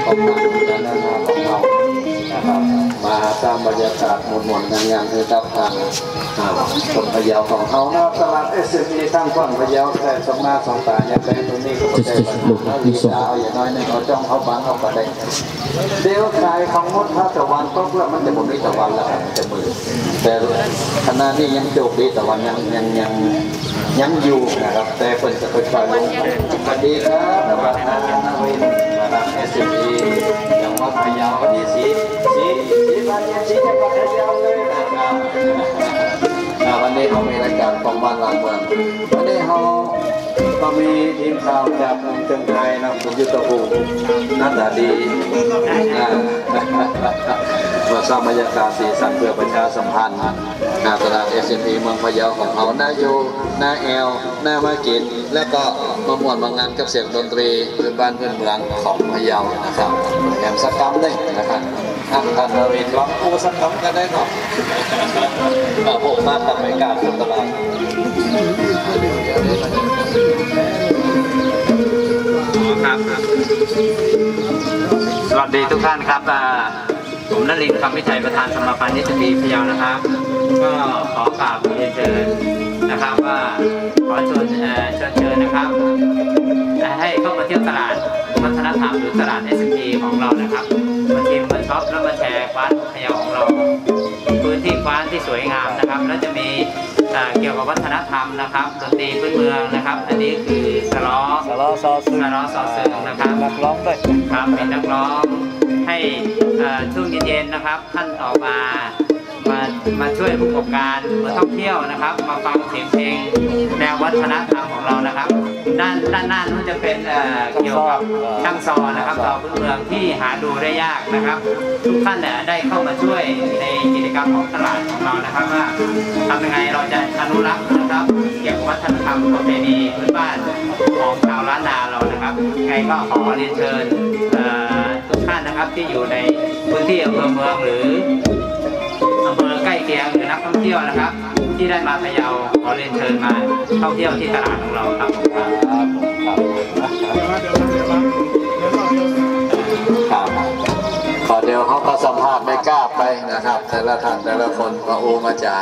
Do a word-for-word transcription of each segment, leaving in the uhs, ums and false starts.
ของทางด้านหน้าของเรานะครับมาตามบรรยากาศหมดๆงานๆคือครับทางคนพะเยาของเขาหน้าตลาดเอสเอ็มอีทั้งคนพะเยาแต่สองหน้าสองตาอย่างไรตรงนี้ก็ไม่ได้ปัญหาดีสาวอย่างน้อยเนี่ยเขาจ้องเขาบังเขาประเด็นเดี๋ยวขายของมดถ้าตะวันตกแล้วมันจะหมดในตะวันแล้วมันจะมือแต่ขณะนี้ยังโจกดีตะวันยังยังยังยังอยู่นะครับแต่เป็นจะเป็นฝ่ายลงสวัสดีครับประธานนาวินนะครับเอสเอ็มอีอย่างวัดพะเยาวันนี้สีสีสีบ้านยังสีจังหวัดพะเยาเลยนะครับวันนี้เขามีรายการของบ้านลานเมืองวันนี้เขาก็มีทีมข่าวจากเมืองเชียงรายนะคุณยุทธภูมิหน้าตาดีมาสร้างบรรยากาศสีสันเพื่อประชาสัมพันธ์นาตลาด เอส เอ็ม อี เมืองพะเยาของเขาหน้าโยหน้าแอลหน้ามากินแล้วก็มาม่วนมางานกับเสียงดนตรีพื้นบ้านพื้นเมืองของพะเยานะครับแอมสักกำเลยนะครับท่านท่านนาวินร้องโอ้สักกำกันได้หรอผมมาทำรายการตลาดครับสวัสดีทุกท่านครับผมนฤมล คำวิชัยประธานสมาพันธ์ เอส เอ็ม อี พะเยานะครับก็ขอกราบเรียนเชิญนะครับว่าขอเชิญเชิญเชิญนะครับให้เข้ามาเที่ยวตลาดวัฒนธรรมหรือตลาด เอส เอ็ม อี ของเรานะครับมาชิมมาช็อปแล้วมาแชร์ฟ้านพะเยาของเราพื้นที่ฟ้านที่สวยงามนะครับแล้วจะมีเกี่ยวกับวัฒนธรรมนะครับดนตรีพื้นเมืองนะครับอันนี้คือสล้อสล้อซอซึงสล้อซอซึงนะครับนักร้องด้วยครับเป็นนักร้องให้ช่วงเย็นๆนะครับท่านออกมามามาช่วยผู้ประกอบการมาท่องเที่ยวนะครับมาฟังเสียงเพลงแนววัฒนธรรมของเรานะครับด้านด้านหน้านู้นจะเป็นเกี่ยวกับช่างซอนะครับซอพื้นเมืองที่หาดูได้ยากนะครับทุกท่านเนี่ยได้เข้ามาช่วยในกิจกรรมของตลาดของเรานะครับว่าทำยังไงเราจะอนุรักษ์นะครับเกี่ยวกับวัฒนธรรมประเพณีพื้นบ้านของชาวล้านนาเรานะครับไงก็ขอเรียนเชิญทุกท่านนะครับที่อยู่ในพื้นที่อำเภอเมืองหรืออำเภอใกล้เคียงหรือนักท่องเที่ยวนะครับที่ได้มาพะเยาขอเรียนเชิญมาท่องเที่ยวที่ตลาดของเราครับครับครับขอเดี๋ยวเขาก็สัมภาษณ์ไม่กล้าไปนะครับแต่ละท่านแต่ละคนมาโอมาจ๋า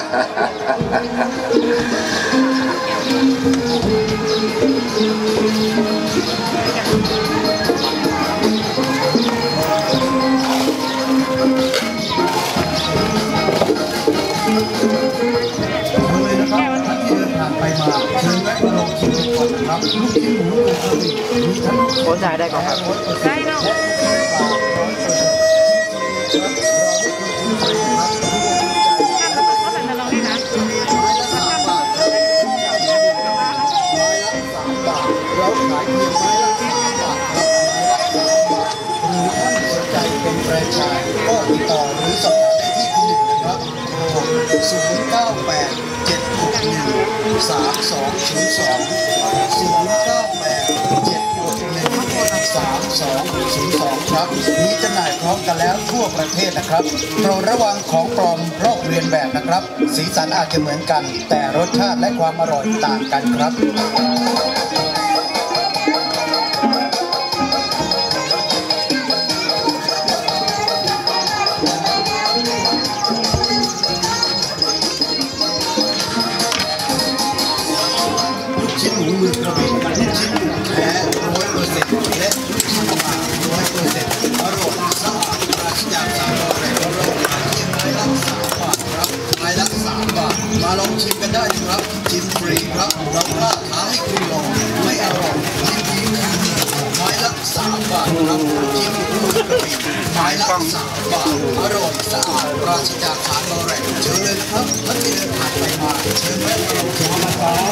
ไปมาเชิญแวะมาลองชิมก่อนนะครับลูกชิ้นหมูกระบี่มีทั้งโอนจ่ายได้ก่อนครับได้เนาะเราขายเพียงไม้ละสามบาทครับหรือท่านสนใจเป็นแฟรนไชส์ก็ติดต่อหรือสอบถามได้ที่คุณหนึ่งนะครับโทรศูนย์เก้าแปดเจ็ดหกหนึ่งสามสองศูนย์สองศูนย์เก้าแปดเจ็ดหกหนึ่งสามสองศูนย์สองครับมีจำหน่ายพร้อมกันแล้วทั่วประเทศนะครับโปรดระวังของปลอมลอกเลียนแบบนะครับสีสันอาจจะเหมือนกันแต่รสชาติและความอร่อยต่างกันครับมือกระบี่ลูกชิ้นหมูแท้ร้อยเปอร์เซ็นต์และลูกชิ้นหมาร้อยเปอร์เซ็นต์อร่อยสะอาดปราศจากสารอะไรเราขายเพียงไม้ละสามบาทครับไม้ละสามบาทมาลองชิมกันได้ครับชิมฟรีครับเรากล้าท้าให้คุณลองไม่อร่อยชิมฟรีคือไม้ละสามบาทครับชิมหมูกระบี่ไม้ละสามบาทอร่อยสะอาดปราศจากสารอะไรเชิญเลยครับท่านที่เดินผ่านไปมาเชิญแวะมาลองชิมนะครับ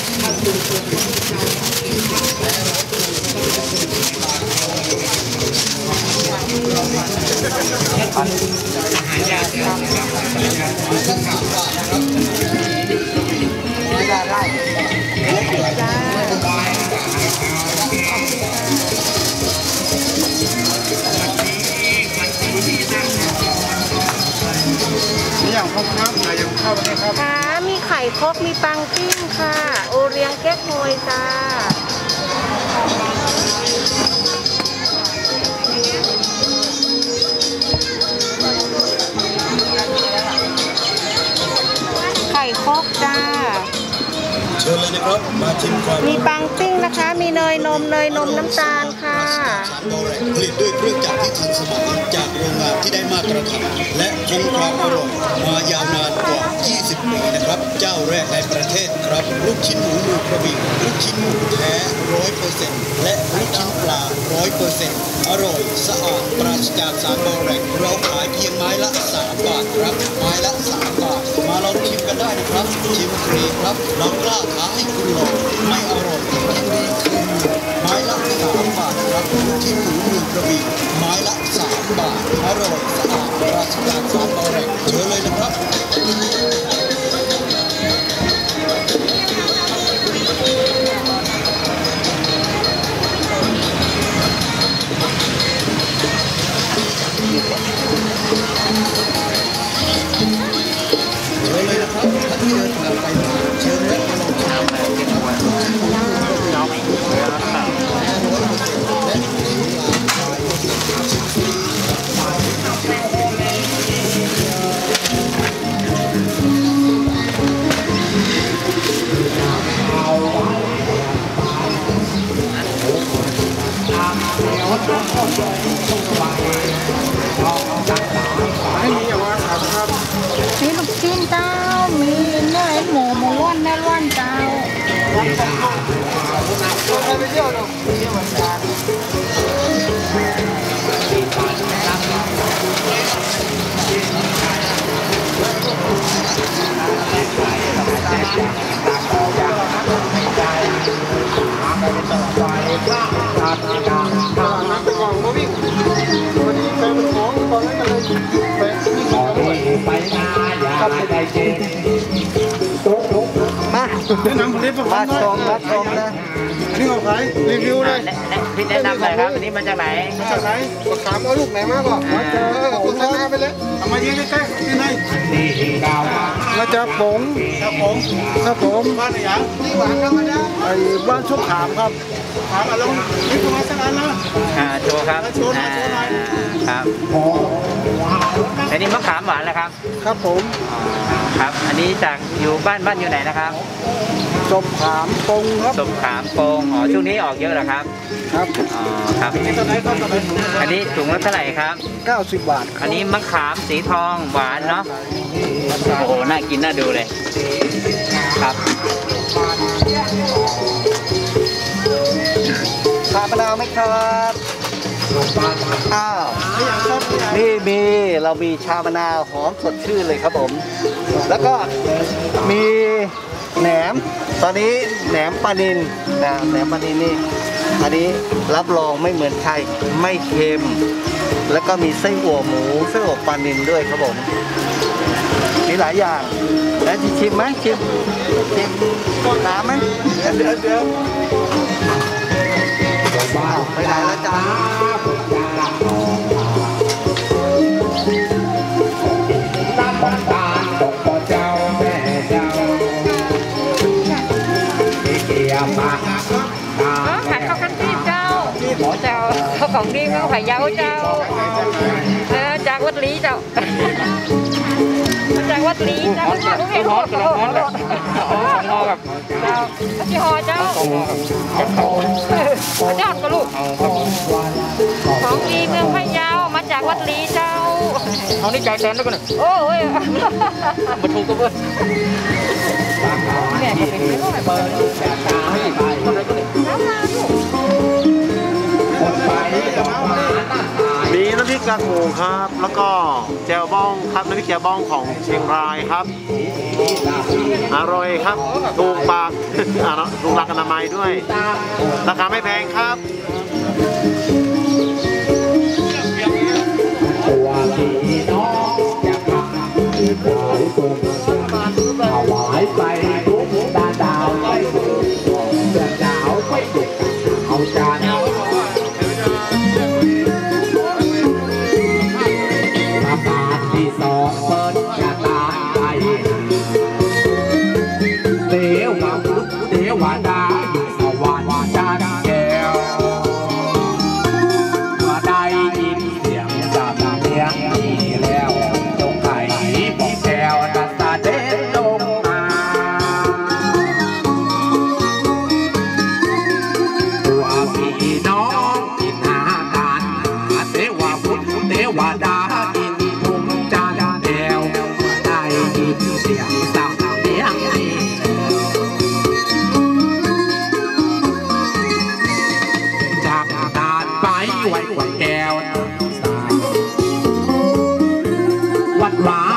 อย่างข้าวข้าวอะไรอย่างข้าวอะไรครับค่ะมีไข่ครกมีปังปิ้งค่ะโอเลี้ยงแก๊กฮวยจ้านะครับมาชิมความมีปังปิ้งนะคะ มีเนยนมเนยนมน้ำตาลค่ะสารโบแรกผลิตด้วยเครื่องจักรที่ทันสมัยจากโรงงานที่ได้มาตรฐานและคงความอร่อยมายาวนานกว่า ยี่สิบ ปีนะครับ เจ้าแรกในประเทศครับลูกชิ้นหมูมือกระบี่ลูกชิ้นหมูแท้ ร้อยเปอร์เซ็นต์ และลูกชิ้นปลา ร้อยเปอร์เซ็นต์ อร่อยสะอาดปราศจากสารโบแรกเราขายเพียงไม้ละสามบาทครับไม้ละสามบาทมาลองชิมกันได้นะครับชิมฟรีครับเรากล้าท้าให้คุณลองไม่อร่อยยิ่งดีคืนไม้ละสามบาทครับลูกชิ้นหมูมือกระบี่ไม้ละสามบาทอร่อยสะอาดปราศจากสารโบแรกเชิญเลยนะครับเชิญเลยนะครับท่านที่เดินทางไปมาเชิญและมาลองชิมกันมีลูกชิ้นเจ้า มีเนื้อหมูหมูล้วนเนื้อล้วนเจ้ามาแนะนำผลิตภัณฑ์หน่อยชมรับชมนะอันนี้ของใครรีวิวเลยพี่แนะนำหน่อยครับอันนี้มาจากไหนมาจากไหนมาถามเอาลูกไหนมาบอกมาเจอโฆษณาไปเลยเอามายืนใกล้ๆที่ไหนมาจากผงครับผมครับผมบ้านไหนยังนี่หวานธรรมดาไอ้บ้านชุบขามครับถามมาลงนี่ประมาณสักอันนะอ่าโชว์ครับโชว์หน่อยโชว์หน่อยครับอันนี้มะขามหวานนะครับครับผมครับ อันนี้จากอยู่บ้านบ้านอยู่ไหนนะครับจบขามปงครับสมขามโปงอ๋อช่วงนี้ออกเยอะเหรอครับครับอ๋อครับนี่ตอนไหนครับตอนไหนอันนี้ถุงละเท่าไหร่ครับเก้าสิบบาทอันนี้มะขามสีทองหวานเนาะโอ้โหน่ากินน่าดูเลยครับชามะนาวไหมครับอ้าวนี่มีเรามีชามะนาวหอมสดชื่นเลยครับผม แล้วก็มีแหนม ตอนนี้แหนมปลานินนะแหนมปลานินนี่อันนี้รับรองไม่เหมือนใครไม่เค็ม แล้วก็มีไส้อั่วหมูไส้อั่วปลานินด้วยครับผมมีหลายอย่างแล้วจะชิมไหมชิมชิมน้ำไหมเดี๋ยวเดี๋ยวเดี๋ยวไปไหนแล้วจ้าผัดข้าวกันตีเจ้าเจ้าข้าวของดีข้าวไข่ยาวเจ้าเออจากวัดลีเจ้าจากวัดลีเจ้าลูกเห็นหัวเขาหัวหลอดหัวกับเจ้าที่หอเจ้าเจ้าก็ลูกของดีเมืองพะเยามาจากวัดลีเจ้าเอานี่ใจแทนแล้วกันหนึ่งโอ้ยมาถูกกับเพื่อนแม่ก็เป็นไม่รู้ไหนเบอร์น้ำมาลูกมีน้ำพริกกากหมูครับ แล้วก็แจ่วบ้องครับน้ำพริกแจ่วบ้องของเชียงรายครับ อร่อยครับถูกปาก อ่าเนอะถูกหลักอนามัยด้วย ราคาไม่แพงครับตัวพี่น้องจะทำคือถวายตุงถวายไปทุกดาดาวไปดุเดือดดาวไปดุเอาจานพระบาทที่สองเปิดจะตาไปเดี๋ยวมาพุทธเดี๋ยวมาดาอยู่สวรรค์จานแก้วมาได้ยินเสียงสาบเสียงที่แล้วจงไข่บอกแก้วนัสเด็จลงมาไว้ขวดแก้ววัดหวาน